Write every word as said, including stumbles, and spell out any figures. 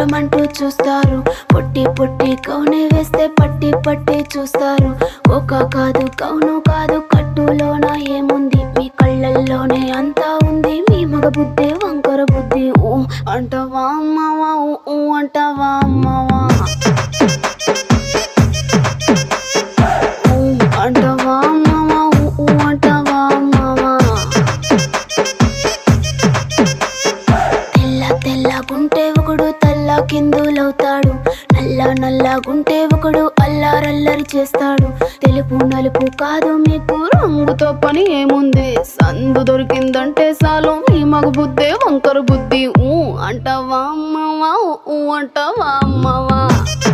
దూరమంటూ చూస్తారు, పొట్టి పొట్టి కౌనే వేస్తే పట్టి పట్టి చూస్తారు. ఒక కాదు కౌను కాదు కట్టులోన ఏముంది, మీ కళ్ళల్లోనే అంతా ఉంది. మీ మగ బుద్ధి వంకర బుద్ధి. ఊ అంటవా అమ్మవా, ఊ అంటవా అమ్మవా, ఊ అంటవా అమ్మవా, ఊ అంటవా అమ్మవా. తెల్ల తెల్లగుంటే ఒకడు తెల్ల కిందులవుతాడు, నల్ల నల్లగుంటే ఒకడు అల్లారల్లరి చేస్తాడు. తెలుపు నలుపు కాదు మీకు రంగుతో పని ఏముంది, సందు దొరికిందంటే చాలు మీ మగ బుద్ధే వంకర బుద్ధి. ఊ అంటవా అమ్మవా, ఊ అంటవా అమ్మవా.